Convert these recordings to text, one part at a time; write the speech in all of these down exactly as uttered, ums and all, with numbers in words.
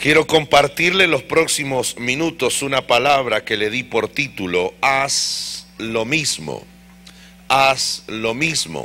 Quiero compartirle los próximos minutos una palabra que le di por título: haz lo mismo, haz lo mismo.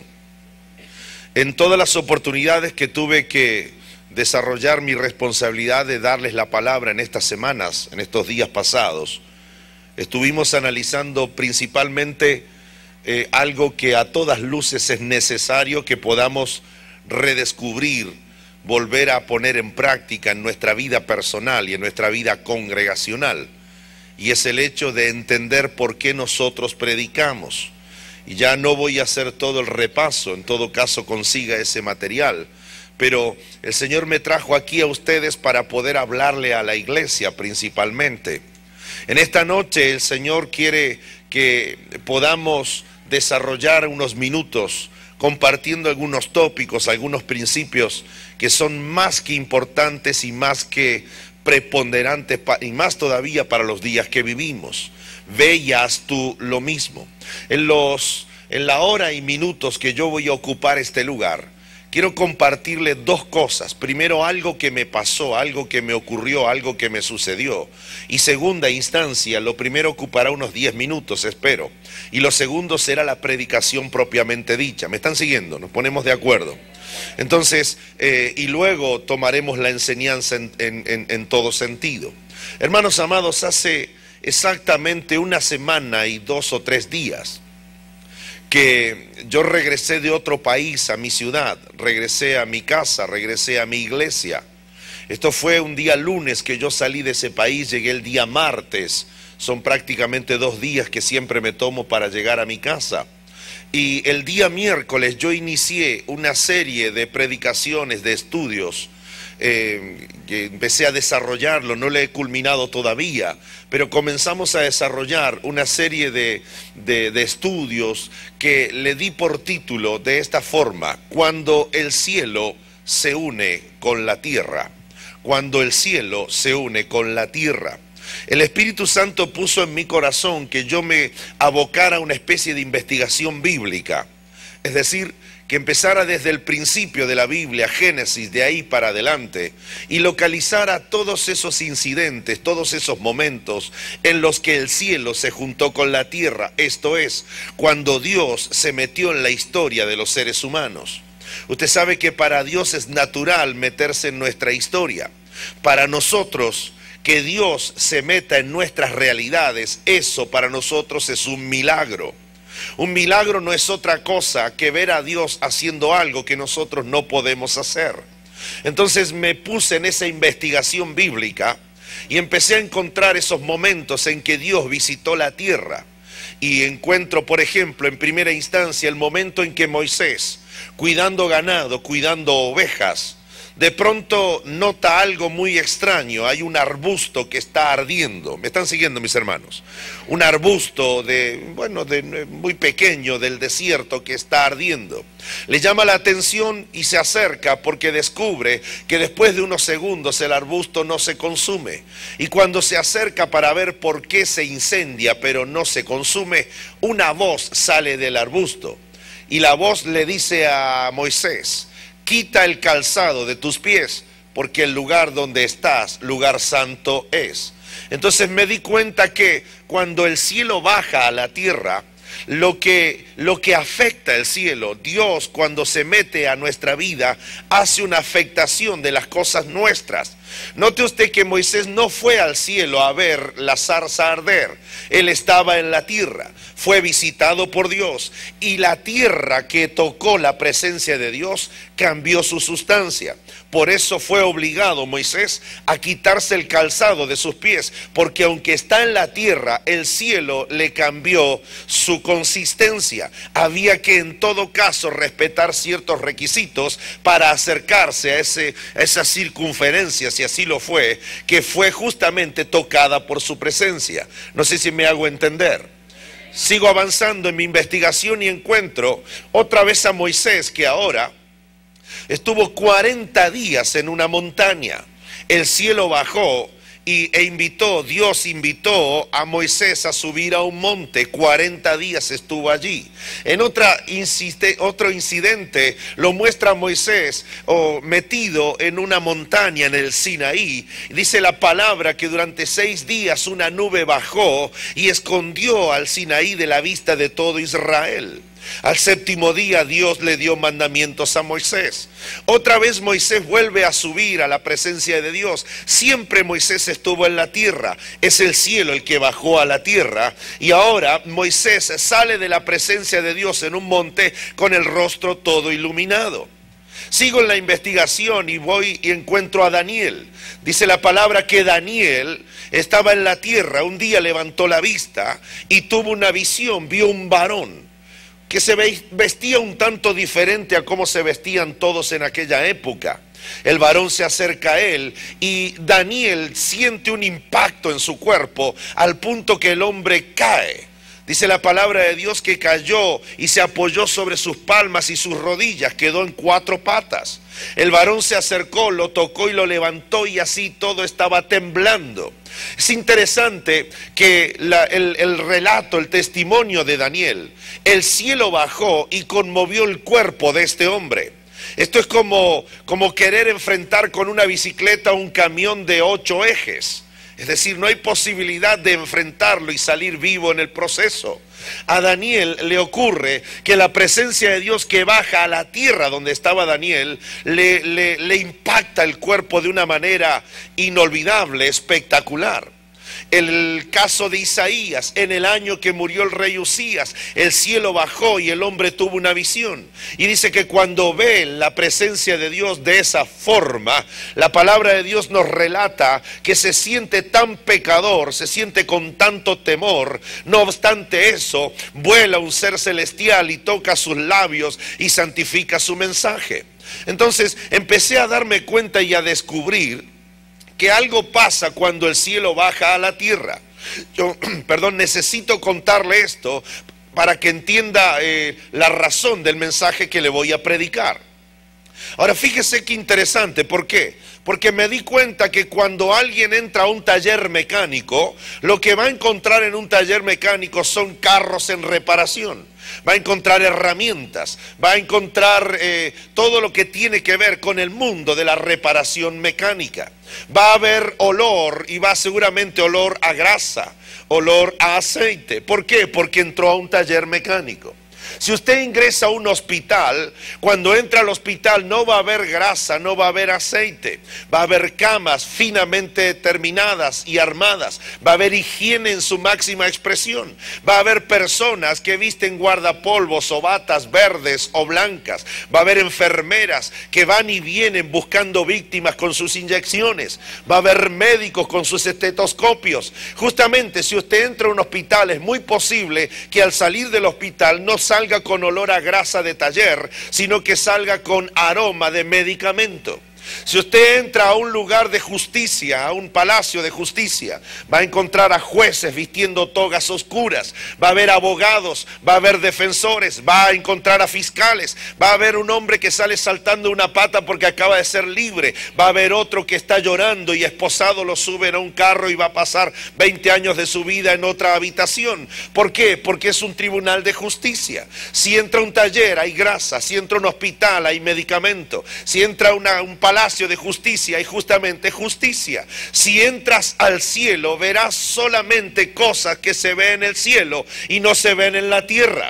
En todas las oportunidades que tuve que desarrollar mi responsabilidad de darles la palabra en estas semanas, en estos días pasados, estuvimos analizando principalmente eh, algo que a todas luces es necesario que podamos redescubrir, volver a poner en práctica en nuestra vida personal y en nuestra vida congregacional, y es el hecho de entender por qué nosotros predicamos. Y ya no voy a hacer todo el repaso, en todo caso consiga ese material, pero el Señor me trajo aquí a ustedes para poder hablarle a la iglesia principalmente. En esta noche el Señor quiere que podamos desarrollar unos minutos compartiendo algunos tópicos, algunos principios que son más que importantes y más que preponderantes, y más todavía para los días que vivimos. Ve y haz tú lo mismo. En, los, en la hora y minutos que yo voy a ocupar este lugar, quiero compartirle dos cosas. Primero, algo que me pasó, algo que me ocurrió, algo que me sucedió. Y segunda instancia, lo primero ocupará unos diez minutos, espero. Y lo segundo será la predicación propiamente dicha. ¿Me están siguiendo? Nos ponemos de acuerdo. Entonces, eh, y luego tomaremos la enseñanza en, en, en, en todo sentido. Hermanos amados, hace exactamente una semana y dos o tres días que yo regresé de otro país a mi ciudad, regresé a mi casa, regresé a mi iglesia. Esto fue un día lunes que yo salí de ese país, llegué el día martes. Son prácticamente dos días que siempre me tomo para llegar a mi casa. Y el día miércoles yo inicié una serie de predicaciones, de estudios. Eh, empecé a desarrollarlo, no le he culminado todavía, pero comenzamos a desarrollar una serie de, de, de estudios que le di por título de esta forma: cuando el cielo se une con la tierra. Cuando el cielo se une con la tierra. El Espíritu Santo puso en mi corazón que yo me abocara a una especie de investigación bíblica, es decir, que empezara desde el principio de la Biblia, Génesis, de ahí para adelante, y localizara todos esos incidentes, todos esos momentos en los que el cielo se juntó con la tierra, esto es, cuando Dios se metió en la historia de los seres humanos. Usted sabe que para Dios es natural meterse en nuestra historia. Para nosotros, que Dios se meta en nuestras realidades, eso para nosotros es un milagro. Un milagro no es otra cosa que ver a Dios haciendo algo que nosotros no podemos hacer. Entonces me puse en esa investigación bíblica y empecé a encontrar esos momentos en que Dios visitó la tierra. Y encuentro, por ejemplo, en primera instancia, el momento en que Moisés, cuidando ganado, cuidando ovejas, de pronto nota algo muy extraño. Hay un arbusto que está ardiendo. ¿Me están siguiendo, mis hermanos? Un arbusto de, bueno, de, muy pequeño del desierto que está ardiendo. Le llama la atención y se acerca porque descubre que después de unos segundos el arbusto no se consume. Y cuando se acerca para ver por qué se incendia pero no se consume, una voz sale del arbusto. Y la voz le dice a Moisés: quita el calzado de tus pies, porque el lugar donde estás, lugar santo es. Entonces me di cuenta que cuando el cielo baja a la tierra, lo que, lo que afecta el cielo, Dios cuando se mete a nuestra vida, hace una afectación de las cosas nuestras. Note usted que Moisés no fue al cielo a ver la zarza arder, él estaba en la tierra, fue visitado por Dios, y la tierra que tocó la presencia de Dios cambió su sustancia. Por eso fue obligado Moisés a quitarse el calzado de sus pies, porque aunque está en la tierra, el cielo le cambió su consistencia. Había que en todo caso respetar ciertos requisitos para acercarse a, ese, a esa circunferencia, si así lo fue, que fue justamente tocada por su presencia. No sé si me hago entender. Sigo avanzando en mi investigación y encuentro otra vez a Moisés, que ahora estuvo cuarenta días en una montaña. El cielo bajó y, e invitó, Dios invitó a Moisés a subir a un monte. cuarenta días estuvo allí. En otra insiste, otro incidente lo muestra Moisés oh, metido en una montaña en el Sinaí. Dice la palabra que durante seis días una nube bajó y escondió al Sinaí de la vista de todo Israel. Al séptimo día Dios le dio mandamientos a Moisés. Otra vez Moisés vuelve a subir a la presencia de Dios. Siempre Moisés estuvo en la tierra. Es el cielo el que bajó a la tierra. Y ahora Moisés sale de la presencia de Dios en un monte con el rostro todo iluminado. Sigo en la investigación y voy y encuentro a Daniel. Dice la palabra que Daniel estaba en la tierra. Un día levantó la vista y tuvo una visión. Vio un varón que se vestía un tanto diferente a cómo se vestían todos en aquella época. El varón se acerca a él y Daniel siente un impacto en su cuerpo al punto que el hombre cae. Dice la palabra de Dios que cayó y se apoyó sobre sus palmas y sus rodillas, quedó en cuatro patas. El varón se acercó, lo tocó y lo levantó y así todo estaba temblando. Es interesante que la, el, el relato, el testimonio de Daniel, el cielo bajó y conmovió el cuerpo de este hombre. Esto es como, como querer enfrentar con una bicicleta un camión de ocho ejes. Es decir, no hay posibilidad de enfrentarlo y salir vivo en el proceso. A Daniel le ocurre que la presencia de Dios que baja a la tierra donde estaba Daniel le, le, le impacta el cuerpo de una manera inolvidable, espectacular. El caso de Isaías, en el año que murió el rey Usías, el cielo bajó y el hombre tuvo una visión. Y dice que cuando ve la presencia de Dios de esa forma, la palabra de Dios nos relata que se siente tan pecador, se siente con tanto temor. No obstante eso, vuela un ser celestial y toca sus labios y santifica su mensaje. Entonces empecé a darme cuenta y a descubrir que algo pasa cuando el cielo baja a la tierra. Yo, perdón, necesito contarle esto para que entienda eh, la razón del mensaje que le voy a predicar. Ahora fíjese qué interesante, ¿por qué? Porque me di cuenta que cuando alguien entra a un taller mecánico, lo que va a encontrar en un taller mecánico son carros en reparación. Va a encontrar herramientas, va a encontrar eh, todo lo que tiene que ver con el mundo de la reparación mecánica. Va a haber olor y va seguramente olor a grasa, olor a aceite. ¿Por qué? Porque entró a un taller mecánico. Si usted ingresa a un hospital, cuando entra al hospital no va a haber grasa, no va a haber aceite. Va a haber camas finamente terminadas y armadas. Va a haber higiene en su máxima expresión. Va a haber personas que visten guardapolvos o batas verdes o blancas. Va a haber enfermeras que van y vienen buscando víctimas con sus inyecciones. Va a haber médicos con sus estetoscopios. Justamente si usted entra a un hospital es muy posible que al salir del hospital no salga con olor a grasa de taller, sino que salga con aroma de medicamento. Si usted entra a un lugar de justicia, a un palacio de justicia, va a encontrar a jueces vistiendo togas oscuras, va a haber abogados, va a haber defensores, va a encontrar a fiscales, va a haber un hombre que sale saltando una pata porque acaba de ser libre, va a haber otro que está llorando y esposado lo suben a un carro y va a pasar veinte años de su vida en otra habitación. ¿Por qué? Porque es un tribunal de justicia. Si entra a un taller hay grasa, si entra a un hospital hay medicamento, si entra a una, un palacio Palacio de justicia y justamente justicia. Si entras al cielo verás solamente cosas que se ven en el cielo y no se ven en la tierra.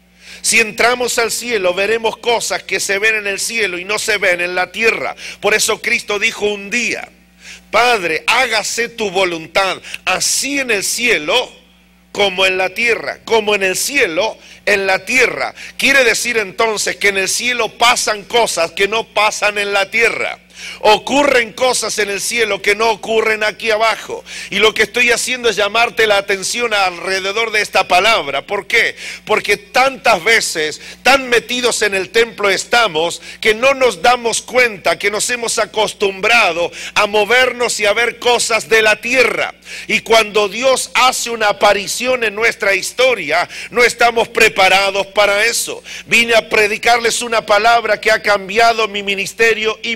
Si entramos al cielo veremos cosas que se ven en el cielo y no se ven en la tierra. Por eso Cristo dijo un día: Padre, hágase tu voluntad, así en el cielo como en la tierra, como en el cielo, en la tierra. Quiere decir entonces que en el cielo pasan cosas que no pasan en la tierra. Ocurren cosas en el cielo que no ocurren aquí abajo. Y lo que estoy haciendo es llamarte la atención alrededor de esta palabra. ¿Por qué? Porque tantas veces, tan metidos en el templo estamos, que no nos damos cuenta que nos hemos acostumbrado a movernos y a ver cosas de la tierra. Y cuando Dios hace una aparición en nuestra historia, no estamos preparados para eso. Vine a predicarles una palabra que ha cambiado mi ministerio y mi vida.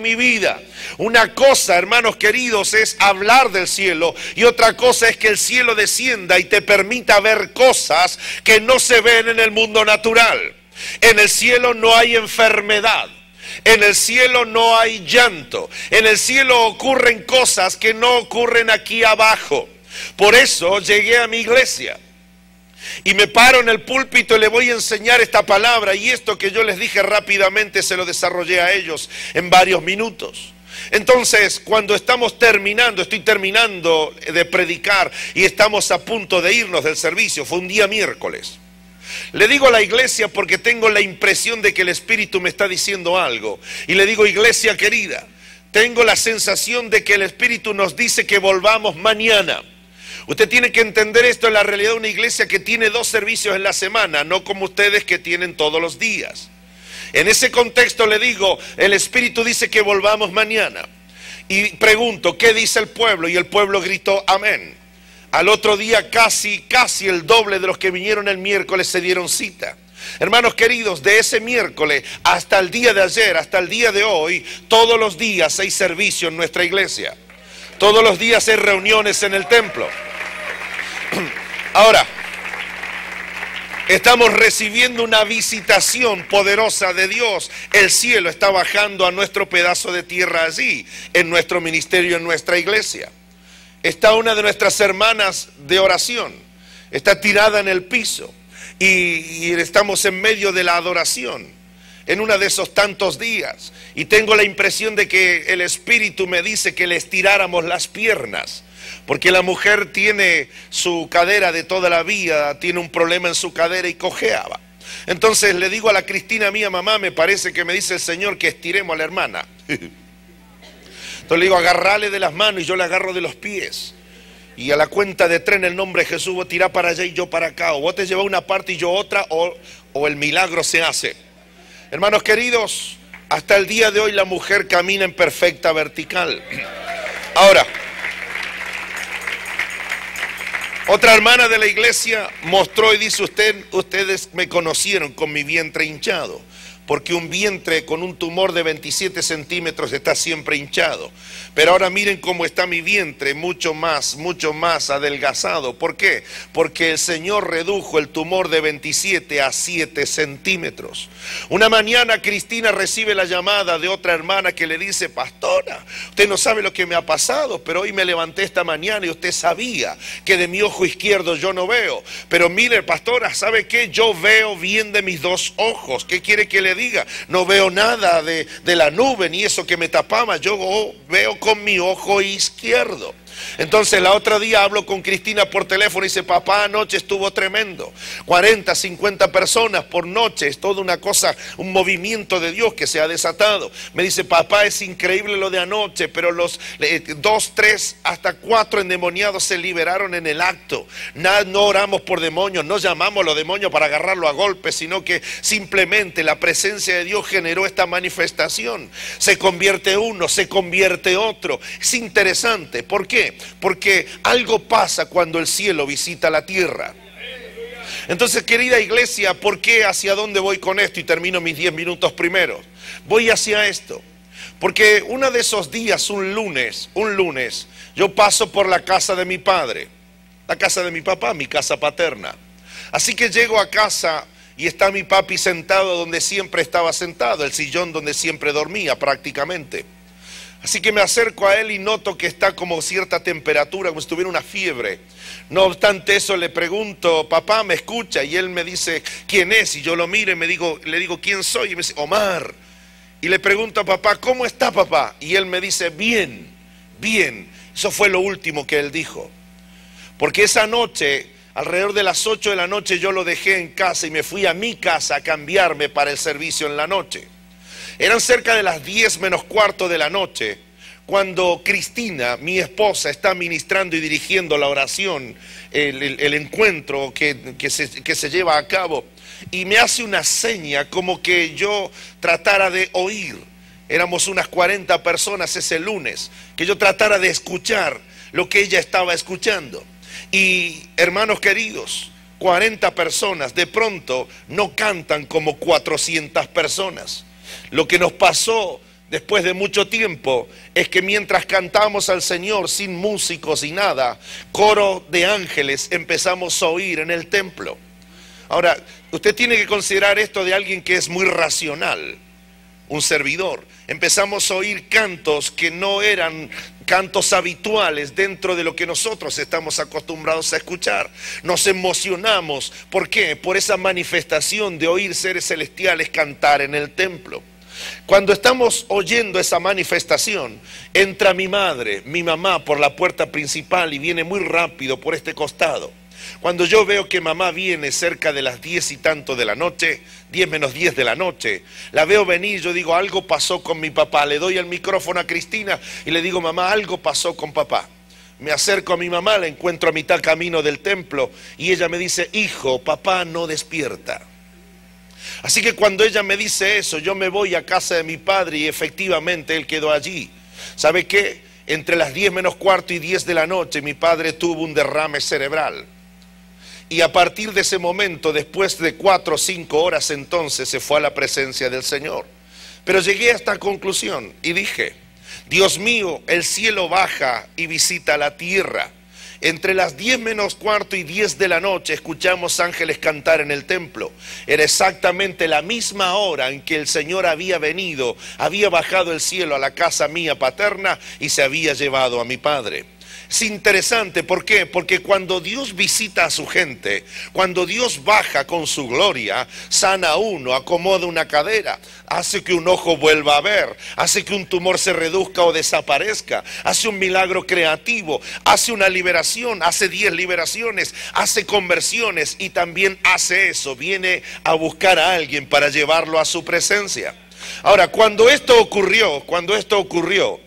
vida. Una cosa, hermanos queridos, es hablar del cielo, y otra cosa es que el cielo descienda y te permita ver cosas que no se ven en el mundo natural. En el cielo no hay enfermedad. En el cielo no hay llanto. En el cielo ocurren cosas que no ocurren aquí abajo. Por eso llegué a mi iglesia y me paro en el púlpito y le voy a enseñar esta palabra, y esto que yo les dije rápidamente se lo desarrollé a ellos en varios minutos. Entonces, cuando estamos terminando, estoy terminando de predicar y estamos a punto de irnos del servicio, fue un día miércoles. Le digo a la iglesia porque tengo la impresión de que el Espíritu me está diciendo algo. Y le digo: iglesia querida, tengo la sensación de que el Espíritu nos dice que volvamos mañana. Usted tiene que entender esto en la realidad de una iglesia que tiene dos servicios en la semana, no como ustedes que tienen todos los días. En ese contexto le digo, el Espíritu dice que volvamos mañana. Y pregunto, ¿qué dice el pueblo? Y el pueblo gritó amén. Al otro día casi, casi el doble de los que vinieron el miércoles se dieron cita. Hermanos queridos, de ese miércoles hasta el día de ayer, hasta el día de hoy, todos los días hay servicio en nuestra iglesia. Todos los días hay reuniones en el templo. Ahora, estamos recibiendo una visitación poderosa de Dios. El cielo está bajando a nuestro pedazo de tierra allí, en nuestro ministerio, en nuestra iglesia. Está una de nuestras hermanas de oración, está tirada en el piso y, y estamos en medio de la adoración, en uno de esos tantos días, y tengo la impresión de que el Espíritu me dice que le estiráramos las piernas, porque la mujer tiene su cadera de toda la vida, tiene un problema en su cadera y cojeaba. Entonces le digo a la Cristina mía: mamá, me parece que me dice el Señor que estiremos a la hermana. Entonces le digo: agarrale de las manos, y yo le agarro de los pies. Y a la cuenta de tres, en el nombre de Jesús, vos tirá para allá y yo para acá. O vos te llevas una parte y yo otra, o, o el milagro se hace. Hermanos queridos, hasta el día de hoy la mujer camina en perfecta vertical. Ahora, otra hermana de la iglesia mostró y dice: Usted, ustedes me conocieron con mi vientre hinchado, porque un vientre con un tumor de veintisiete centímetros está siempre hinchado. Pero ahora miren cómo está mi vientre, mucho más, mucho más adelgazado. ¿Por qué? Porque el Señor redujo el tumor de veintisiete a siete centímetros. Una mañana Cristina recibe la llamada de otra hermana que le dice: pastora, usted no sabe lo que me ha pasado, pero hoy me levanté esta mañana y usted sabía que de mi ojo izquierdo yo no veo. Pero mire, pastora, ¿sabe qué? Yo veo bien de mis dos ojos. ¿Qué quiere que le diga? No veo nada de, de la nube ni eso que me tapaba. Yo oh, veo con mi ojo izquierdo. Entonces la otra día hablo con Cristina por teléfono y dice: papá, anoche estuvo tremendo, cuarenta, cincuenta personas por noche, es toda una cosa, un movimiento de Dios que se ha desatado. Me dice: papá, es increíble lo de anoche, pero los eh, dos, tres, hasta cuatro endemoniados se liberaron en el acto. No, no oramos por demonios, no llamamos a los demonios para agarrarlo a golpes, sino que simplemente la presencia de Dios generó esta manifestación. Se convierte uno, se convierte otro. Es interesante. ¿Por qué? Porque algo pasa cuando el cielo visita la tierra. Entonces, querida iglesia, ¿por qué? ¿Hacia dónde voy con esto? Y termino mis diez minutos primero. Voy hacia esto. Porque uno de esos días, un lunes, un lunes, yo paso por la casa de mi padre, la casa de mi papá, mi casa paterna. Así que llego a casa y está mi papi sentado donde siempre estaba sentado, el sillón donde siempre dormía prácticamente. Así que me acerco a él y noto que está como cierta temperatura, como si tuviera una fiebre. No obstante eso, le pregunto: papá, ¿me escucha? Y él me dice: ¿quién es? Y yo lo miro y me digo, le digo: ¿quién soy? Y me dice: Omar. Y le pregunto a papá: ¿cómo está, papá? Y él me dice: bien, bien. Eso fue lo último que él dijo. Porque esa noche, alrededor de las ocho de la noche, yo lo dejé en casa y me fui a mi casa a cambiarme para el servicio en la noche. Eran cerca de las diez menos cuarto de la noche cuando Cristina, mi esposa, está ministrando y dirigiendo la oración, el, el, el encuentro que, que, se, que se lleva a cabo, y me hace una seña como que yo tratara de oír. Éramos unas cuarenta personas ese lunes, que yo tratara de escuchar lo que ella estaba escuchando. Y hermanos queridos, cuarenta personas de pronto no cantan como cuatrocientas personas. Lo que nos pasó después de mucho tiempo, es que mientras cantamos al Señor sin músicos y nada, coro de ángeles empezamos a oír en el templo. Ahora, usted tiene que considerar esto de alguien que es muy racional, un servidor. Empezamos a oír cantos que no eran cantos habituales dentro de lo que nosotros estamos acostumbrados a escuchar. Nos emocionamos. ¿Por qué? Por esa manifestación de oír seres celestiales cantar en el templo. Cuando estamos oyendo esa manifestación, entra mi madre, mi mamá por la puerta principal y viene muy rápido por este costado. Cuando yo veo que mamá viene cerca de las diez y tanto de la noche, diez menos diez de la noche, la veo venir, yo digo, algo pasó con mi papá. Le doy el micrófono a Cristina y le digo, mamá, algo pasó con papá. Me acerco a mi mamá, la encuentro a mitad camino del templo y ella me dice, hijo, papá no despierta. Así que cuando ella me dice eso, yo me voy a casa de mi padre y efectivamente él quedó allí. ¿Sabe qué? Entre las diez menos cuarto y diez de la noche mi padre tuvo un derrame cerebral. Y a partir de ese momento, después de cuatro o cinco horas entonces, se fue a la presencia del Señor. Pero llegué a esta conclusión y dije, Dios mío, el cielo baja y visita la tierra. Entre las diez menos cuarto y diez de la noche escuchamos ángeles cantar en el templo. Era exactamente la misma hora en que el Señor había venido, había bajado el cielo a la casa mía paterna y se había llevado a mi padre. Es interesante, ¿por qué? Porque cuando Dios visita a su gente, cuando Dios baja con su gloria, sana a uno, acomoda una cadera, hace que un ojo vuelva a ver, hace que un tumor se reduzca o desaparezca, hace un milagro creativo, hace una liberación, hace diez liberaciones, hace conversiones y también hace eso, viene a buscar a alguien para llevarlo a su presencia. Ahora, cuando esto ocurrió, cuando esto ocurrió,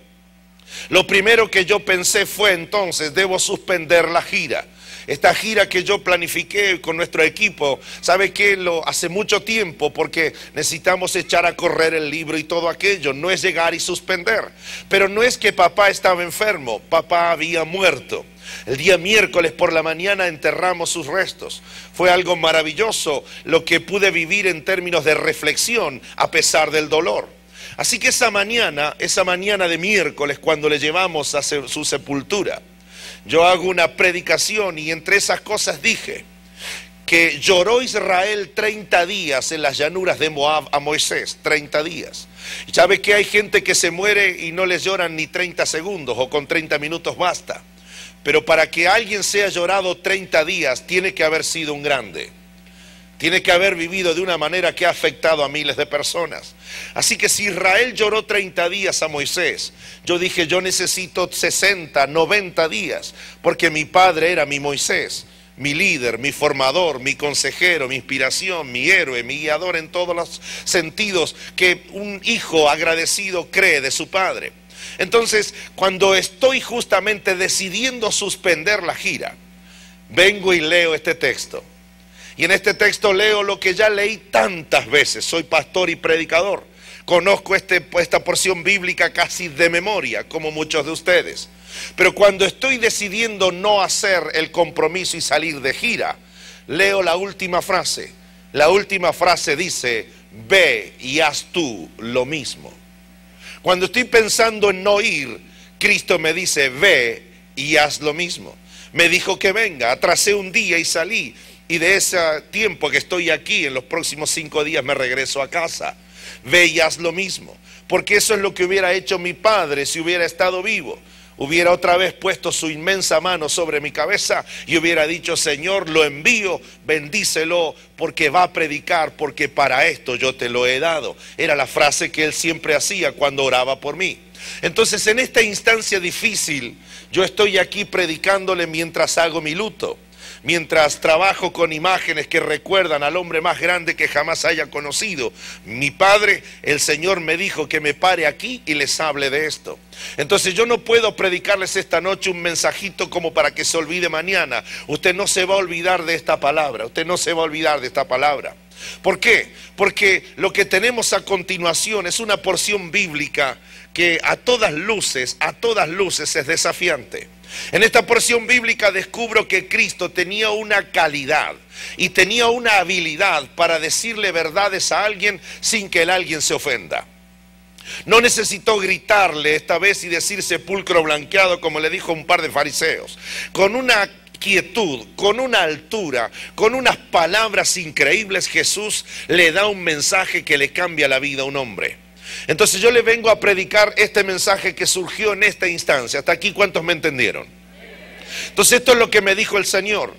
lo primero que yo pensé fue entonces, debo suspender la gira. Esta gira que yo planifiqué con nuestro equipo, ¿sabe qué? Lo hace mucho tiempo porque necesitamos echar a correr el libro y todo aquello. No es llegar y suspender. Pero no es que papá estaba enfermo, papá había muerto. El día miércoles por la mañana enterramos sus restos. Fue algo maravilloso lo que pude vivir en términos de reflexión a pesar del dolor. Así que esa mañana, esa mañana de miércoles, cuando le llevamos a su sepultura, yo hago una predicación y entre esas cosas dije que lloró Israel treinta días en las llanuras de Moab a Moisés, treinta días. Y sabe que hay gente que se muere y no les lloran ni treinta segundos o con treinta minutos basta. Pero para que alguien sea llorado treinta días tiene que haber sido un grande. Tiene que haber vivido de una manera que ha afectado a miles de personas. Así que si Israel lloró treinta días a Moisés, yo dije, yo necesito sesenta, noventa días, porque mi padre era mi Moisés, mi líder, mi formador, mi consejero, mi inspiración, mi héroe, mi guiador en todos los sentidos que un hijo agradecido cree de su padre. Entonces, cuando estoy justamente decidiendo suspender la gira, vengo y leo este texto. Y en este texto leo lo que ya leí tantas veces. Soy pastor y predicador. Conozco este, esta porción bíblica casi de memoria, como muchos de ustedes. Pero cuando estoy decidiendo no hacer el compromiso y salir de gira, leo la última frase. La última frase dice, ve y haz tú lo mismo. Cuando estoy pensando en no ir, Cristo me dice, ve y haz lo mismo. Me dijo que venga, atrasé un día y salí. Y de ese tiempo que estoy aquí, en los próximos cinco días me regreso a casa. Ve y haz lo mismo. Porque eso es lo que hubiera hecho mi padre si hubiera estado vivo. Hubiera otra vez puesto su inmensa mano sobre mi cabeza y hubiera dicho, Señor, lo envío, bendícelo, porque va a predicar, porque para esto yo te lo he dado. Era la frase que él siempre hacía cuando oraba por mí. Entonces, en esta instancia difícil, yo estoy aquí predicándole mientras hago mi luto. Mientras trabajo con imágenes que recuerdan al hombre más grande que jamás haya conocido, mi padre, el Señor me dijo que me pare aquí y les hable de esto. Entonces yo no puedo predicarles esta noche un mensajito como para que se olvide mañana. Usted no se va a olvidar de esta palabra, usted no se va a olvidar de esta palabra. ¿Por qué? Porque lo que tenemos a continuación es una porción bíblica que a todas luces, a todas luces es desafiante. En esta porción bíblica descubro que Cristo tenía una calidad y tenía una habilidad para decirle verdades a alguien sin que el alguien se ofenda. No necesitó gritarle esta vez y decir sepulcro blanqueado como le dijo un par de fariseos. Con una quietud, con una altura, con unas palabras increíbles, Jesús le da un mensaje que le cambia la vida a un hombre. Entonces yo le vengo a predicar este mensaje que surgió en esta instancia. Hasta aquí, ¿cuántos me entendieron? Entonces esto es lo que me dijo el Señor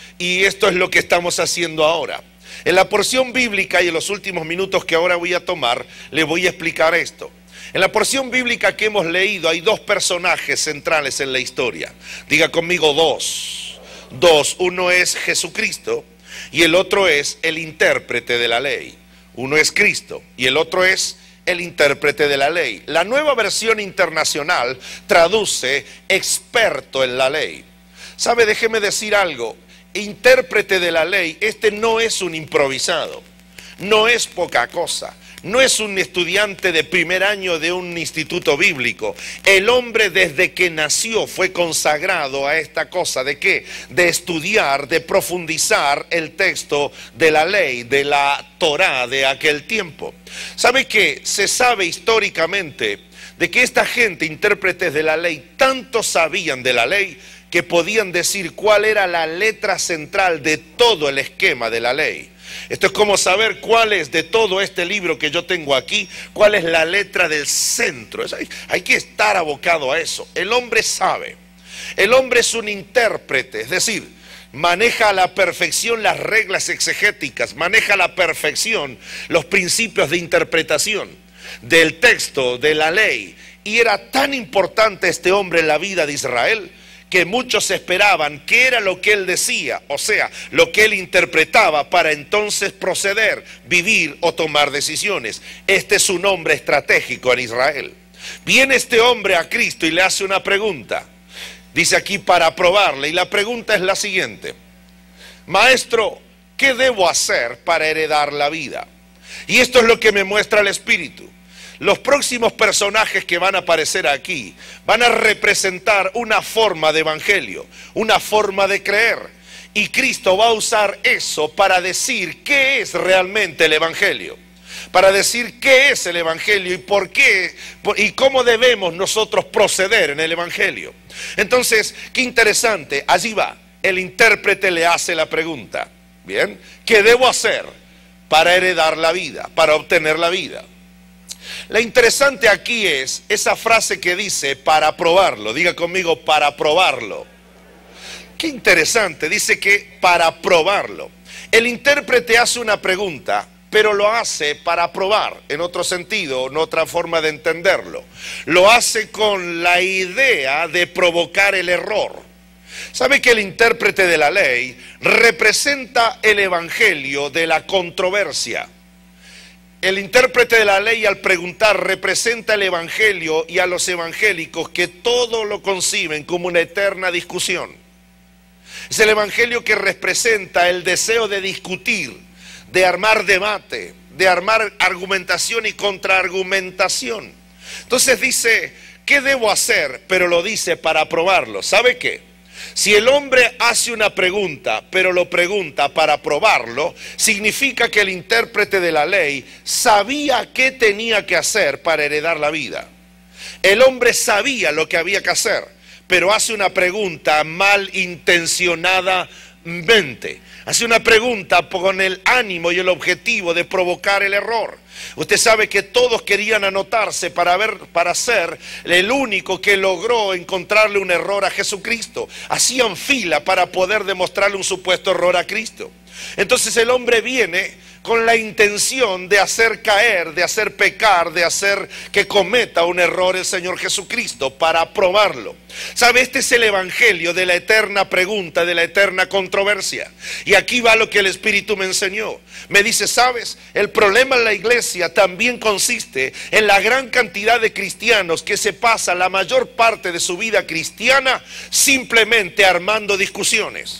y esto es lo que estamos haciendo ahora. En la porción bíblica y en los últimos minutos que ahora voy a tomar, les voy a explicar esto. En la porción bíblica que hemos leído hay dos personajes centrales en la historia. Diga conmigo dos. Dos. Uno es Jesucristo y el otro es el intérprete de la ley. Uno es Cristo y el otro es el intérprete de la ley. La nueva versión internacional traduce experto en la ley. ¿Sabe? Déjeme decir algo. Intérprete de la ley, este no es un improvisado, no es poca cosa, no es un estudiante de primer año de un instituto bíblico. El hombre desde que nació fue consagrado a esta cosa. ¿De qué? De estudiar, de profundizar el texto de la ley, de la Torá de aquel tiempo. ¿Sabe qué? Se sabe históricamente de que esta gente, intérpretes de la ley, tanto sabían de la ley que podían decir cuál era la letra central de todo el esquema de la ley. Esto es como saber cuál es de todo este libro que yo tengo aquí, cuál es la letra del centro. Hay, hay que estar abocado a eso. El hombre sabe. El hombre es un intérprete, es decir, maneja a la perfección las reglas exegéticas, maneja a la perfección los principios de interpretación del texto, de la ley. Y era tan importante este hombre en la vida de Israel que muchos esperaban qué era lo que él decía, o sea, lo que él interpretaba para entonces proceder, vivir o tomar decisiones. Este es un hombre estratégico en Israel. Viene este hombre a Cristo y le hace una pregunta. Dice aquí para probarle, y la pregunta es la siguiente: Maestro, ¿qué debo hacer para heredar la vida? Y esto es lo que me muestra el Espíritu. Los próximos personajes que van a aparecer aquí van a representar una forma de evangelio, una forma de creer. Y Cristo va a usar eso para decir qué es realmente el evangelio. Para decir qué es el evangelio y por qué y cómo debemos nosotros proceder en el evangelio. Entonces, qué interesante, allí va. El intérprete le hace la pregunta. Bien, ¿qué debo hacer para heredar la vida, para obtener la vida? Lo interesante aquí es esa frase que dice para probarlo. Diga conmigo, para probarlo. Qué interesante, dice que para probarlo. El intérprete hace una pregunta, pero lo hace para probar, en otro sentido, en otra forma de entenderlo. Lo hace con la idea de provocar el error. ¿Sabe que el intérprete de la ley representa el evangelio de la controversia? El intérprete de la ley, al preguntar, representa el evangelio y a los evangélicos que todo lo conciben como una eterna discusión. Es el evangelio que representa el deseo de discutir, de armar debate, de armar argumentación y contraargumentación. Entonces dice, ¿qué debo hacer? Pero lo dice para probarlo. ¿Sabe qué? Si el hombre hace una pregunta, pero lo pregunta para probarlo, significa que el intérprete de la ley sabía qué tenía que hacer para heredar la vida. El hombre sabía lo que había que hacer, pero hace una pregunta malintencionadamente. Hace una pregunta con el ánimo y el objetivo de provocar el error. Usted sabe que todos querían anotarse para ver, para ser el único que logró encontrarle un error a Jesucristo. Hacían fila para poder demostrarle un supuesto error a Cristo. Entonces el hombre viene con la intención de hacer caer, de hacer pecar, de hacer que cometa un error el Señor Jesucristo para probarlo. ¿Sabe? Este es el evangelio de la eterna pregunta, de la eterna controversia. Y aquí va lo que el Espíritu me enseñó. Me dice, ¿sabes? El problema en la iglesia también consiste en la gran cantidad de cristianos que se pasan la mayor parte de su vida cristiana simplemente armando discusiones,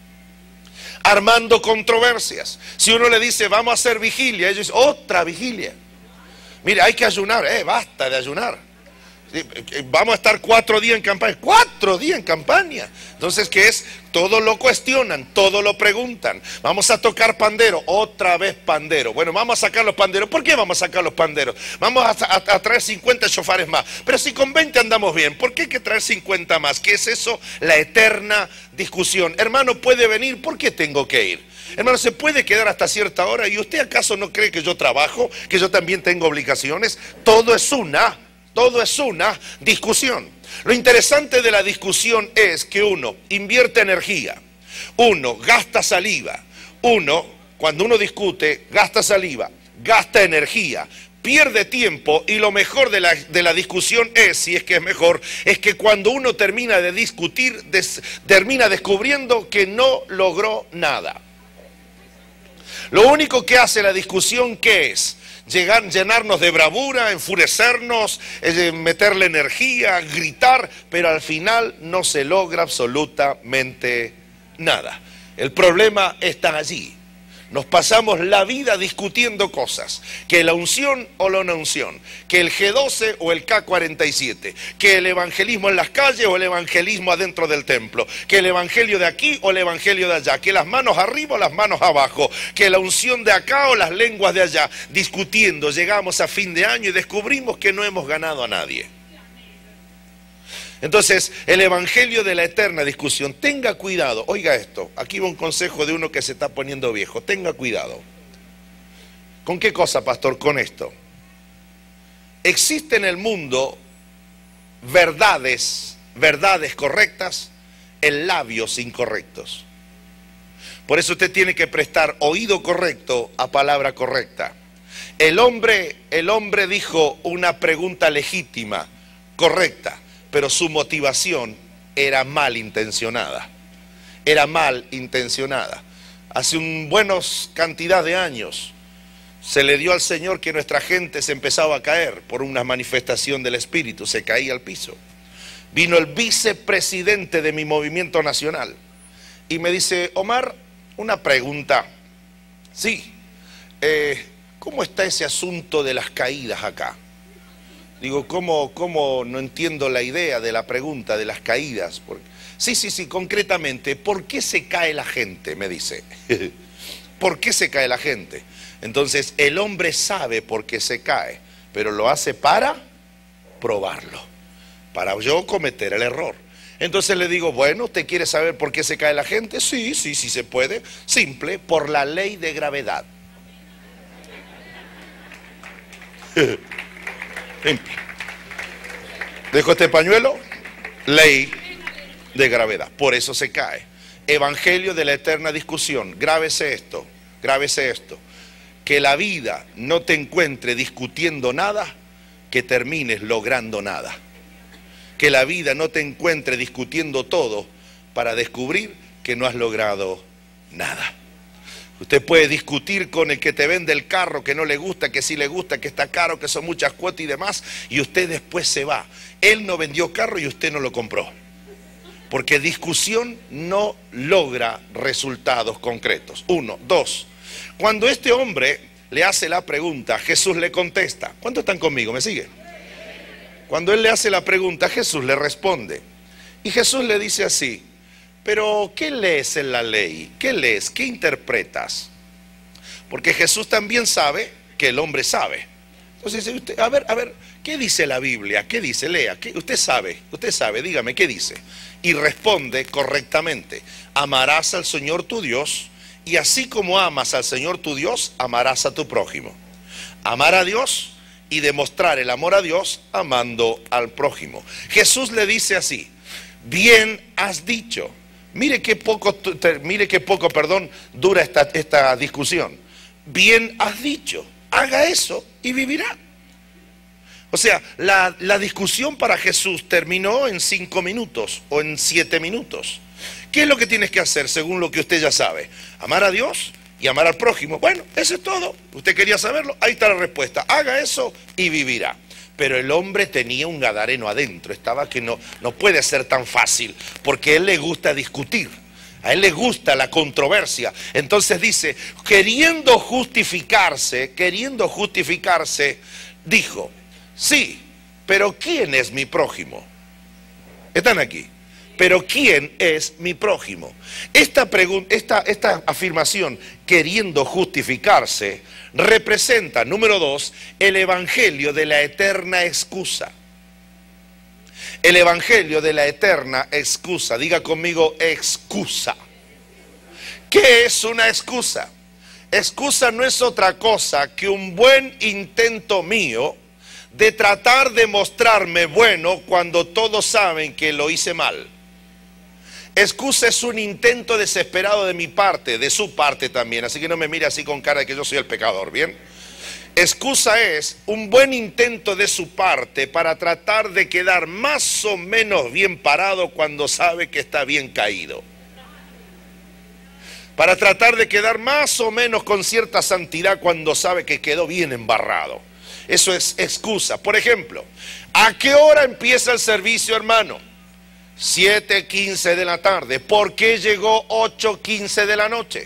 armando controversias. Si uno le dice vamos a hacer vigilia, ellos dicen otra vigilia. Mire, hay que ayunar, eh, basta de ayunar. Vamos a estar cuatro días en campaña. Cuatro días en campaña. Entonces, ¿qué es? Todo lo cuestionan, todo lo preguntan. Vamos a tocar pandero, otra vez pandero. Bueno, vamos a sacar los panderos. ¿Por qué vamos a sacar los panderos? Vamos a, a, a traer cincuenta chofares más. Pero si con veinte andamos bien, ¿por qué hay que traer cincuenta más? ¿Qué es eso? La eterna discusión. Hermano, ¿puede venir? ¿Por qué tengo que ir? Hermano, ¿se puede quedar hasta cierta hora? ¿Y usted acaso no cree que yo trabajo? ¿Que yo también tengo obligaciones? Todo es una, todo es una discusión. Lo interesante de la discusión es que uno invierte energía, uno gasta saliva, uno, cuando uno discute, gasta saliva, gasta energía, pierde tiempo, y lo mejor de la, de la discusión es, si es que es mejor, es que cuando uno termina de discutir, des, termina descubriendo que no logró nada. Lo único que hace la discusión, ¿qué es? Llegar, llenarnos de bravura, enfurecernos, eh, meterle energía, gritar, pero al final no se logra absolutamente nada. El problema está allí. Nos pasamos la vida discutiendo cosas, que la unción o la no unción, que el G doce o el K cuarenta y siete, que el evangelismo en las calles o el evangelismo adentro del templo, que el evangelio de aquí o el evangelio de allá, que las manos arriba o las manos abajo, que la unción de acá o las lenguas de allá. Discutiendo, llegamos a fin de año y descubrimos que no hemos ganado a nadie. Entonces, el evangelio de la eterna discusión, tenga cuidado. Oiga esto, aquí va un consejo de uno que se está poniendo viejo. Tenga cuidado. ¿Con qué cosa, pastor? Con esto. Existe en el mundo verdades, verdades correctas en labios incorrectos. Por eso usted tiene que prestar oído correcto a palabra correcta. El hombre, el hombre dijo una pregunta legítima, correcta, pero su motivación era mal intencionada. Era mal intencionada. Hace un buenos cantidad de años se le dio al Señor que nuestra gente se empezaba a caer por una manifestación del Espíritu, se caía al piso. Vino el vicepresidente de mi movimiento nacional y me dice: Omar, una pregunta. Sí, eh, ¿cómo está ese asunto de las caídas acá? Digo, ¿cómo, ¿cómo? No entiendo la idea de la pregunta de las caídas. Porque, sí, sí, sí, concretamente, ¿por qué se cae la gente? Me dice. ¿Por qué se cae la gente? Entonces, el hombre sabe por qué se cae, pero lo hace para probarlo, para yo cometer el error. Entonces le digo, bueno, ¿usted quiere saber por qué se cae la gente? Sí, sí, sí se puede. Simple, por la ley de gravedad. Simple. Dejo este pañuelo, ley de gravedad. Por eso se cae. Evangelio de la eterna discusión. Grábese esto, grábese esto. Que la vida no te encuentre discutiendo nada, que termines logrando nada. Que la vida no te encuentre discutiendo todo para descubrir que no has logrado nada. Usted puede discutir con el que te vende el carro, que no le gusta, que sí le gusta, que está caro, que son muchas cuotas y demás, y usted después se va. Él no vendió carro y usted no lo compró. Porque discusión no logra resultados concretos. Uno. Dos. Cuando este hombre le hace la pregunta, Jesús le contesta. ¿Cuántos están conmigo? ¿Me sigue? Cuando él le hace la pregunta, Jesús le responde. Y Jesús le dice así: pero ¿qué lees en la ley? ¿Qué lees? ¿Qué interpretas? Porque Jesús también sabe que el hombre sabe. Entonces dice usted, a ver, a ver, ¿qué dice la Biblia? ¿Qué dice? Lea. ¿Qué? Usted sabe, usted sabe, dígame, ¿qué dice? Y responde correctamente: amarás al Señor tu Dios, y así como amas al Señor tu Dios, amarás a tu prójimo. Amar a Dios y demostrar el amor a Dios amando al prójimo. Jesús le dice así: bien has dicho. Mire qué poco, mire qué poco, perdón, dura esta, esta discusión. Bien has dicho, haga eso y vivirá. O sea, la, la discusión para Jesús terminó en cinco minutos o en siete minutos. ¿Qué es lo que tienes que hacer según lo que usted ya sabe? Amar a Dios y amar al prójimo. Bueno, eso es todo. Usted quería saberlo, ahí está la respuesta. Haga eso y vivirá. Pero el hombre tenía un gadareno adentro, estaba que no, no puede ser tan fácil, porque a él le gusta discutir, a él le gusta la controversia. Entonces dice, queriendo justificarse, queriendo justificarse, dijo, sí, pero ¿quién es mi prójimo? Están aquí. Pero ¿quién es mi prójimo? Esta, esta, esta afirmación, queriendo justificarse, representa, número dos, el evangelio de la eterna excusa. El evangelio de la eterna excusa. Diga conmigo, excusa. ¿Qué es una excusa? Excusa no es otra cosa que un buen intento mío de tratar de mostrarme bueno cuando todos saben que lo hice mal. Excusa es un intento desesperado de mi parte, de su parte también, así que no me mire así con cara de que yo soy el pecador, ¿bien? Excusa es un buen intento de su parte para tratar de quedar más o menos bien parado cuando sabe que está bien caído. Para tratar de quedar más o menos con cierta santidad cuando sabe que quedó bien embarrado. Eso es excusa. Por ejemplo, ¿a qué hora empieza el servicio, hermano? siete quince de la tarde. ¿Por qué llegó ocho quince de la noche?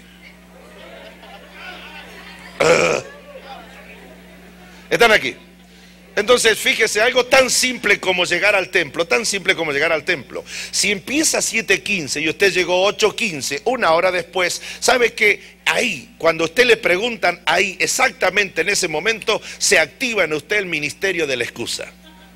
Uh. Están aquí. Entonces, fíjese, algo tan simple como llegar al templo, tan simple como llegar al templo. Si empieza a siete quince y usted llegó ocho quince, una hora después, ¿sabe qué? Ahí, cuando a usted le preguntan, ahí, exactamente en ese momento, se activa en usted el ministerio de la excusa.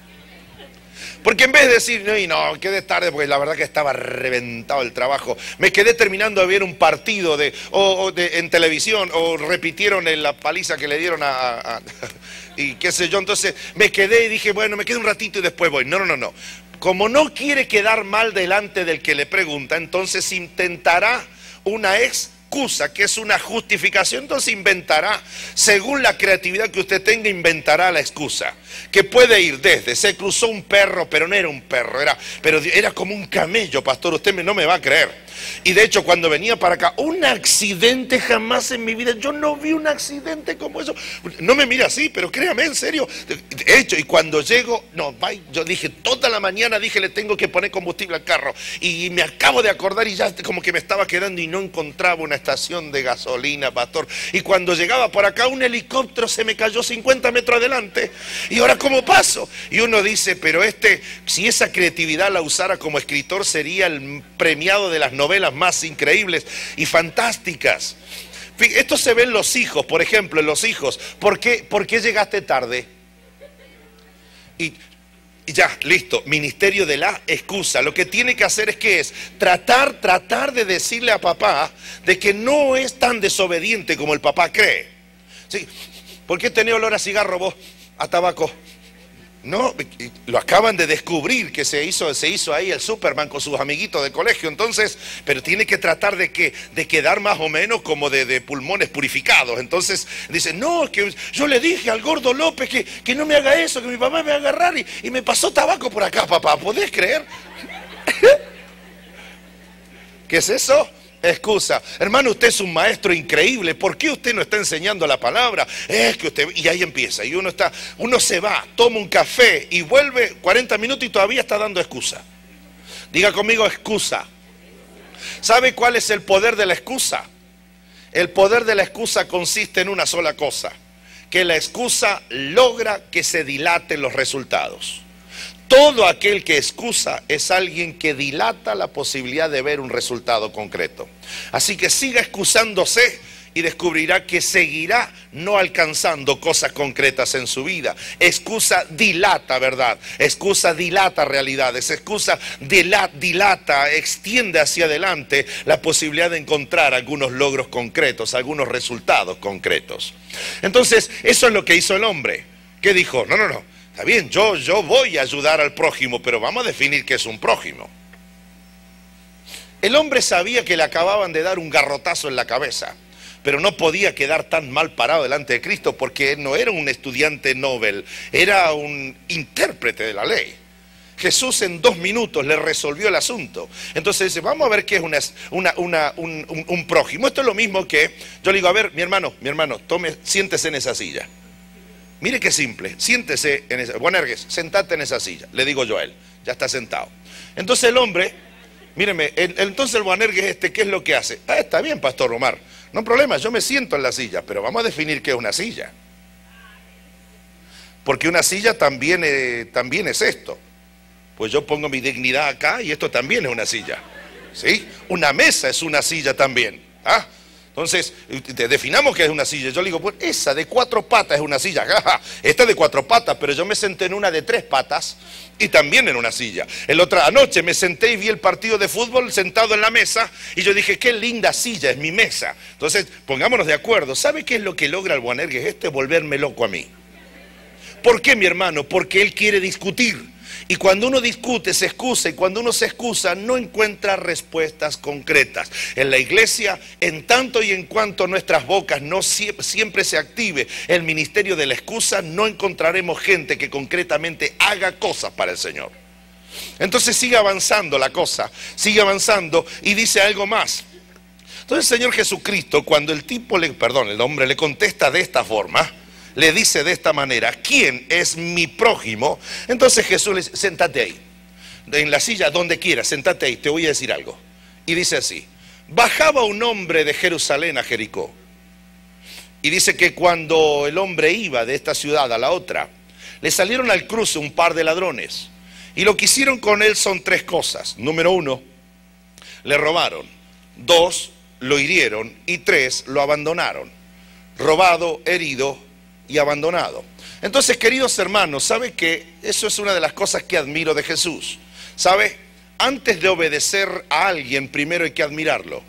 Porque en vez de decir, no, no, quedé tarde porque la verdad que estaba reventado el trabajo, me quedé terminando de ver un partido de, o, o de, en televisión, o repitieron en la paliza que le dieron a, a, a y qué sé yo, entonces me quedé y dije, bueno, me quedo un ratito y después voy. No, no, no, no. Como no quiere quedar mal delante del que le pregunta, entonces intentará una excusa, que es una justificación, entonces inventará, según la creatividad que usted tenga, inventará la excusa. Que puede ir desde, se cruzó un perro, pero no era un perro, era, pero era como un camello, pastor, usted me, no me va a creer. Y de hecho, cuando venía para acá, un accidente jamás en mi vida, yo no vi un accidente como eso. No me mira así, pero créame, en serio. De hecho, y cuando llego, no, yo dije, toda la mañana dije, le tengo que poner combustible al carro. Y me acabo de acordar y ya como que me estaba quedando y no encontraba una estación de gasolina, pastor. Y cuando llegaba por acá, un helicóptero se me cayó cincuenta metros adelante. Y ahora, ¿cómo paso? Y uno dice, pero este, si esa creatividad la usara como escritor, sería el premiado de las novelas más increíbles y fantásticas. Esto se ve en los hijos, por ejemplo, en los hijos. ¿Por qué, por qué llegaste tarde? Y, y ya, listo, ministerio de la excusa. Lo que tiene que hacer es que es tratar, tratar de decirle a papá de que no es tan desobediente como el papá cree. ¿Sí? ¿Por qué tenés olor a cigarro vos? A tabaco. No, lo acaban de descubrir que se hizo, se hizo ahí el Superman con sus amiguitos de colegio, entonces, pero tiene que tratar de, que, de quedar más o menos como de, de pulmones purificados. Entonces dice, no, es que yo le dije al gordo López que, que no me haga eso, que mi papá me va a agarrar y, y me pasó tabaco por acá, papá, ¿podés creer? ¿Qué es eso? Excusa. Hermano, usted es un maestro increíble. ¿Por qué usted no está enseñando la palabra? Es que usted... Y ahí empieza. Y uno está... Uno se va, toma un café y vuelve cuarenta minutos y todavía está dando excusa. Diga conmigo, excusa. ¿Sabe cuál es el poder de la excusa? El poder de la excusa consiste en una sola cosa. Que la excusa logra que se dilaten los resultados. Todo aquel que excusa es alguien que dilata la posibilidad de ver un resultado concreto. Así que siga excusándose y descubrirá que seguirá no alcanzando cosas concretas en su vida. Excusa dilata verdad, excusa dilata realidades, excusa dilata, dilata, extiende hacia adelante la posibilidad de encontrar algunos logros concretos, algunos resultados concretos. Entonces, eso es lo que hizo el hombre. ¿Qué dijo? No, no, no. Está bien, yo, yo voy a ayudar al prójimo, pero vamos a definir qué es un prójimo. El hombre sabía que le acababan de dar un garrotazo en la cabeza, pero no podía quedar tan mal parado delante de Cristo porque no era un estudiante Nobel, era un intérprete de la ley. Jesús en dos minutos le resolvió el asunto. Entonces dice, vamos a ver qué es una, una, una, un, un, un prójimo. Esto es lo mismo que, yo le digo, a ver, mi hermano, mi hermano, tome, siéntese en esa silla. Mire qué simple, siéntese en esa, Boanerges, sentate en esa silla, le digo yo a él, ya está sentado. Entonces el hombre, míreme, el, entonces el Boanerges este, ¿qué es lo que hace? Ah, está bien, Pastor Omar, no hay problema, yo me siento en la silla, pero vamos a definir qué es una silla. Porque una silla también, eh, también es esto. Pues yo pongo mi dignidad acá y esto también es una silla. ¿Sí? Una mesa es una silla también. ¿Ah? Entonces, definamos que es una silla. Yo le digo, pues esa de cuatro patas es una silla. Esta es de cuatro patas, pero yo me senté en una de tres patas y también en una silla. El otra anoche me senté y vi el partido de fútbol sentado en la mesa y yo dije, qué linda silla, es mi mesa. Entonces, pongámonos de acuerdo. ¿Sabe qué es lo que logra el Boanerges este? Volverme loco a mí. ¿Por qué, mi hermano? Porque él quiere discutir. Y cuando uno discute, se excusa, y cuando uno se excusa, no encuentra respuestas concretas. En la iglesia, en tanto y en cuanto nuestras bocas no siempre, siempre se active el ministerio de la excusa, no encontraremos gente que concretamente haga cosas para el Señor. Entonces sigue avanzando la cosa, sigue avanzando y dice algo más. Entonces el Señor Jesucristo, cuando el tipo, le, perdón, el hombre le contesta de esta forma, le dice de esta manera, ¿quién es mi prójimo? Entonces Jesús le dice, sentate ahí, en la silla donde quieras, sentate ahí, te voy a decir algo. Y dice así, bajaba un hombre de Jerusalén a Jericó. Y dice que cuando el hombre iba de esta ciudad a la otra, le salieron al cruce un par de ladrones. Y lo que hicieron con él son tres cosas. Número uno, le robaron. Dos, lo hirieron. Y tres, lo abandonaron. Robado, herido y abandonado. Entonces, queridos hermanos, ¿sabe que eso es una de las cosas que admiro de Jesús? ¿Sabe? Antes de obedecer a alguien, primero hay que admirarlo.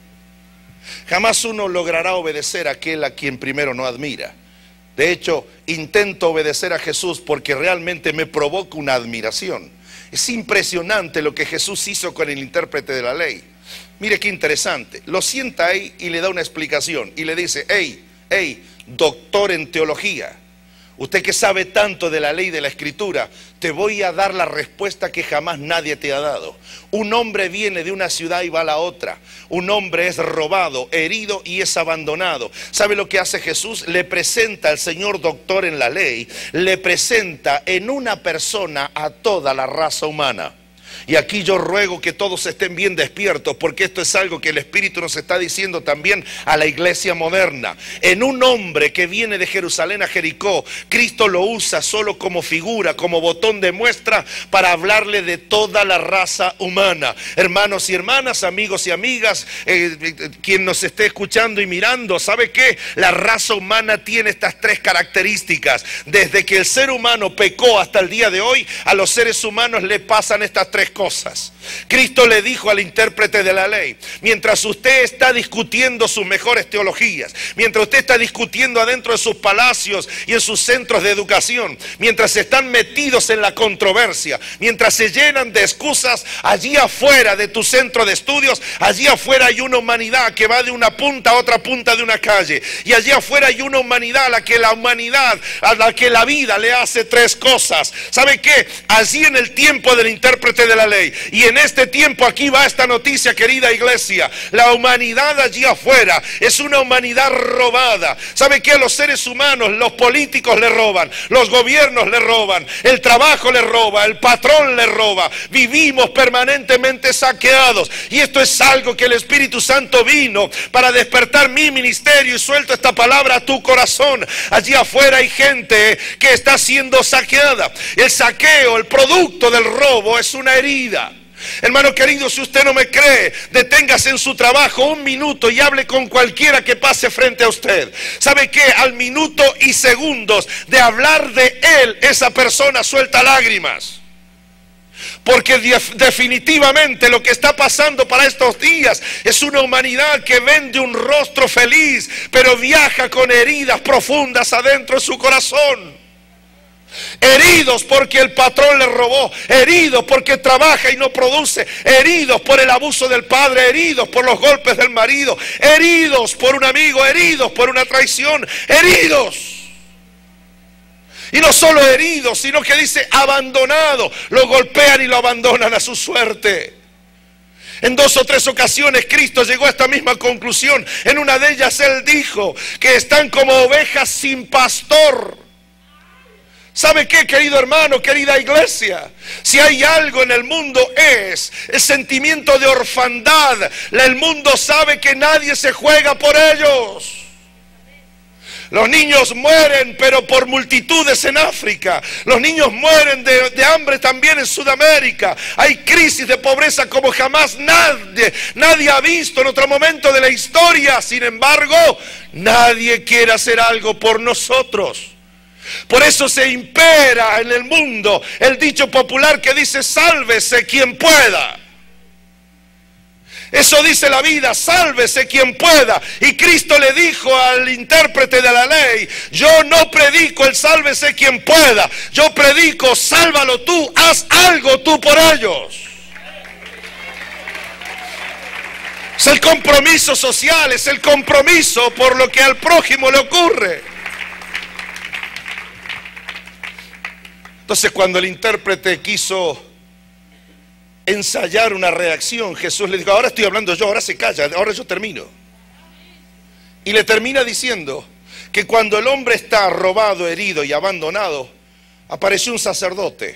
Jamás uno logrará obedecer a aquel a quien primero no admira. De hecho, intento obedecer a Jesús porque realmente me provoca una admiración. Es impresionante lo que Jesús hizo con el intérprete de la ley. Mire qué interesante. Lo sienta ahí y le da una explicación. Y le dice, hey, hey, doctor en teología, usted que sabe tanto de la ley de la escritura, te voy a dar la respuesta que jamás nadie te ha dado. Un hombre viene de una ciudad y va a la otra. Un hombre es robado, herido y es abandonado. ¿Sabe lo que hace Jesús? Le presenta al Señor doctor en la ley, le presenta en una persona a toda la raza humana. Y aquí yo ruego que todos estén bien despiertos, porque esto es algo que el Espíritu nos está diciendo también a la iglesia moderna. En un hombre que viene de Jerusalén a Jericó, Cristo lo usa solo como figura, como botón de muestra para hablarle de toda la raza humana. Hermanos y hermanas, amigos y amigas, eh, eh, quien nos esté escuchando y mirando, ¿sabe qué? La raza humana tiene estas tres características. Desde que el ser humano pecó hasta el día de hoy, a los seres humanos le pasan estas tres cosas. Cristo le dijo al intérprete de la ley, mientras usted está discutiendo sus mejores teologías, mientras usted está discutiendo adentro de sus palacios y en sus centros de educación, mientras están metidos en la controversia, mientras se llenan de excusas, allí afuera de tu centro de estudios, allí afuera hay una humanidad que va de una punta a otra punta de una calle, y allí afuera hay una humanidad a la que la humanidad, a la que la vida le hace tres cosas. ¿Sabe qué? Allí en el tiempo del intérprete de la ley, y en este tiempo aquí va esta noticia, querida iglesia, la humanidad allí afuera es una humanidad robada. ¿Sabe qué? Los seres humanos, los políticos le roban, los gobiernos le roban, el trabajo le roba, el patrón le roba, vivimos permanentemente saqueados, y esto es algo que el Espíritu Santo vino para despertar mi ministerio, y suelto esta palabra a tu corazón. Allí afuera hay gente que está siendo saqueada. El saqueo, el producto del robo es una herida. Hermano querido, si usted no me cree, deténgase en su trabajo un minuto y hable con cualquiera que pase frente a usted. ¿Sabe qué? Al minuto y segundos de hablar de él, esa persona suelta lágrimas. Porque definitivamente lo que está pasando para estos días es una humanidad que vende un rostro feliz, pero viaja con heridas profundas adentro de su corazón. Heridos porque el patrón le robó, heridos porque trabaja y no produce, heridos por el abuso del padre, heridos por los golpes del marido, heridos por un amigo, heridos por una traición, heridos. Y no solo heridos, sino que dice abandonado, lo golpean y lo abandonan a su suerte. En dos o tres ocasiones Cristo llegó a esta misma conclusión. En una de ellas Él dijo que están como ovejas sin pastor. ¿Sabe qué, querido hermano, querida iglesia? Si hay algo en el mundo es el sentimiento de orfandad. El mundo sabe que nadie se juega por ellos. Los niños mueren, pero por multitudes en África. Los niños mueren de, de hambre también en Sudamérica. Hay crisis de pobreza como jamás nadie, nadie ha visto en otro momento de la historia. Sin embargo, nadie quiere hacer algo por nosotros. Por eso se impera en el mundo el dicho popular que dice: sálvese quien pueda. Eso dice la vida: sálvese quien pueda. Y Cristo le dijo al intérprete de la ley: yo no predico el sálvese quien pueda, yo predico sálvalo tú, haz algo tú por ellos. Es el compromiso social, es el compromiso por lo que al prójimo le ocurre. Entonces, cuando el intérprete quiso ensayar una reacción, Jesús le dijo: ahora estoy hablando yo, ahora se calla, ahora yo termino. Y le termina diciendo que cuando el hombre está robado, herido y abandonado, apareció un sacerdote.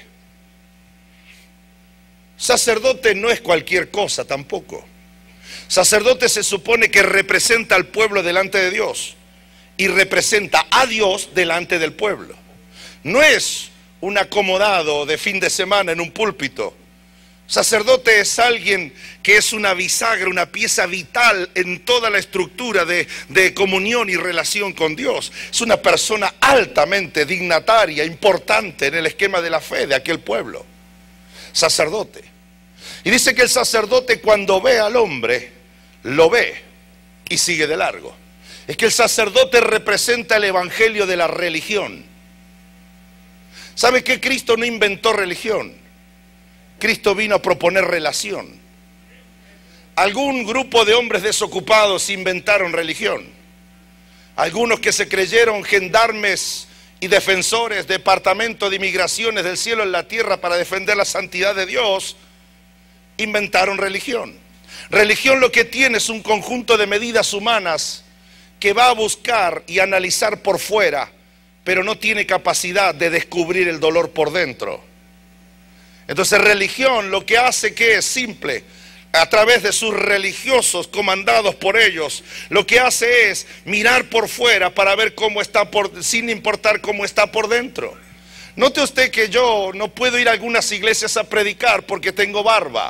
Sacerdote no es cualquier cosa tampoco. Sacerdote se supone que representa al pueblo delante de Dios y representa a Dios delante del pueblo. No es un acomodado de fin de semana en un púlpito. Sacerdote es alguien que es una bisagra, una pieza vital en toda la estructura de, de comunión y relación con Dios. Es una persona altamente dignataria, importante en el esquema de la fe de aquel pueblo. Sacerdote. Y dice que el sacerdote, cuando ve al hombre, lo ve y sigue de largo. Es que el sacerdote representa el evangelio de la religión. ¿Sabe que Cristo no inventó religión? Cristo vino a proponer relación. Algún grupo de hombres desocupados inventaron religión. Algunos que se creyeron gendarmes y defensores, departamento de inmigraciones del cielo en la tierra para defender la santidad de Dios, inventaron religión. Religión lo que tiene es un conjunto de medidas humanas que va a buscar y analizar por fuera, pero no tiene capacidad de descubrir el dolor por dentro. Entonces religión lo que hace que es simple, a través de sus religiosos comandados por ellos, lo que hace es mirar por fuera para ver cómo está por, sin importar cómo está por dentro. Note usted que yo no puedo ir a algunas iglesias a predicar porque tengo barba.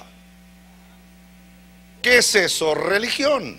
¿Qué es eso? Religión.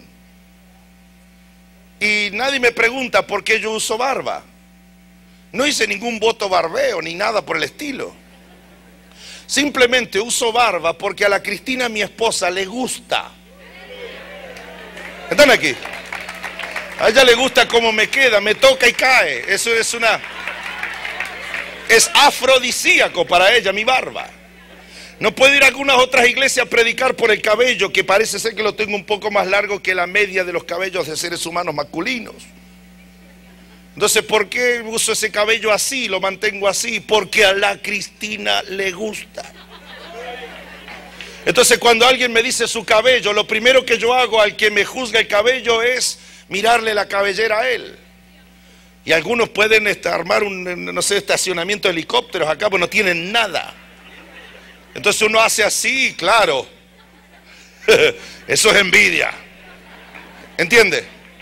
Y nadie me pregunta por qué yo uso barba. No hice ningún voto barbeo ni nada por el estilo. Simplemente uso barba porque a la Cristina, mi esposa, le gusta. ¿Están aquí? A ella le gusta cómo me queda, me toca y cae. Eso es una... es afrodisíaco para ella mi barba. No puedo ir a algunas otras iglesias a predicar por el cabello, que parece ser que lo tengo un poco más largo que la media de los cabellos de seres humanos masculinos. Entonces, ¿por qué uso ese cabello así, lo mantengo así? Porque a la Cristina le gusta. Entonces, cuando alguien me dice su cabello, lo primero que yo hago al que me juzga el cabello es mirarle la cabellera a él. Y algunos pueden este, armar un, no sé, estacionamiento de helicópteros acá, pues no tienen nada. Entonces uno hace así, claro. Eso es envidia. ¿Entiende?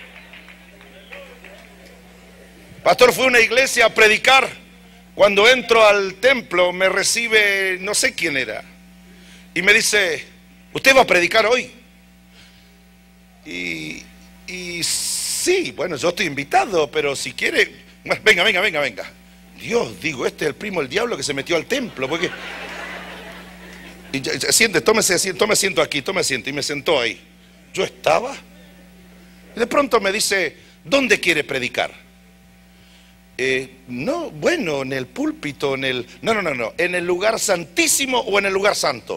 Pastor, fue a una iglesia a predicar. Cuando entro al templo me recibe, no sé quién era, y me dice: ¿usted va a predicar hoy? Y, y sí, bueno, yo estoy invitado, pero si quiere, venga, venga, venga, venga. Dios, digo, este es el primo del diablo que se metió al templo, porque... Y ya, ya, siente, tómese, tome asiento aquí, tome asiento. Y me sentó ahí. Yo estaba. Y de pronto me dice: ¿dónde quiere predicar? Eh, no, bueno, en el púlpito, en el... No, no, no, no. ¿En el lugar santísimo o en el lugar santo?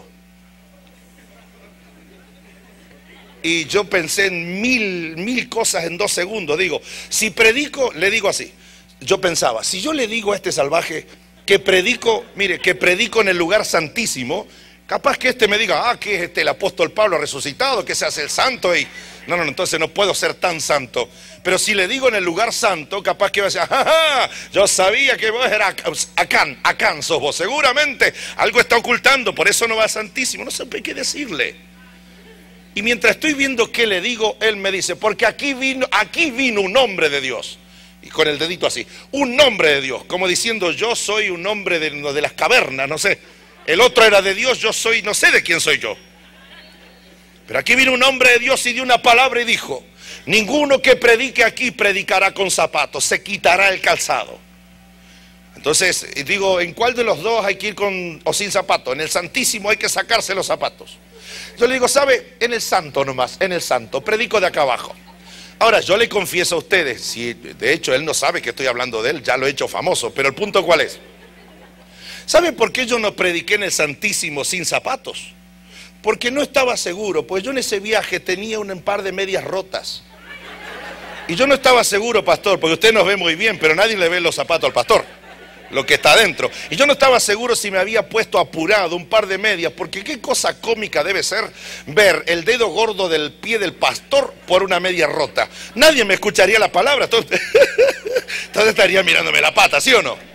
Y yo pensé en mil, mil cosas en dos segundos. Digo, si predico, le digo así. Yo pensaba, si yo le digo a este salvaje que predico, mire, que predico en el lugar santísimo, capaz que este me diga: ah, que es este el apóstol Pablo resucitado, que se hace el santo. Y no, no, no, entonces no puedo ser tan santo. Pero si le digo en el lugar santo, capaz que va a decir: ajá, yo sabía que vos eras Acán, Acán sos vos, seguramente algo está ocultando, por eso no va a santísimo. No sé qué decirle. Y mientras estoy viendo qué le digo, él me dice: porque aquí vino, aquí vino un hombre de Dios. y con el dedito así, un nombre de Dios, como diciendo yo soy un hombre de, de las cavernas, no sé. El otro era de Dios, yo soy, no sé de quién soy yo. Pero aquí vino un hombre de Dios y dio una palabra y dijo, ninguno que predique aquí predicará con zapatos, se quitará el calzado. Entonces, digo, ¿en cuál de los dos hay que ir con o sin zapatos? En el Santísimo hay que sacarse los zapatos. Yo le digo, ¿sabe? En el Santo nomás, en el Santo, predico de acá abajo. Ahora, yo le confieso a ustedes, si de hecho él no sabe que estoy hablando de él, ya lo he hecho famoso, pero el punto ¿cuál es? ¿Sabe por qué yo no prediqué en el Santísimo sin zapatos? Porque no estaba seguro, pues yo en ese viaje tenía un par de medias rotas. Y yo no estaba seguro, pastor, porque usted nos ve muy bien, pero nadie le ve los zapatos al pastor, lo que está adentro. Y yo no estaba seguro si me había puesto apurado un par de medias, porque qué cosa cómica debe ser ver el dedo gordo del pie del pastor por una media rota. Nadie me escucharía la palabra, entonces, entonces estaría mirándome la pata, ¿sí o no?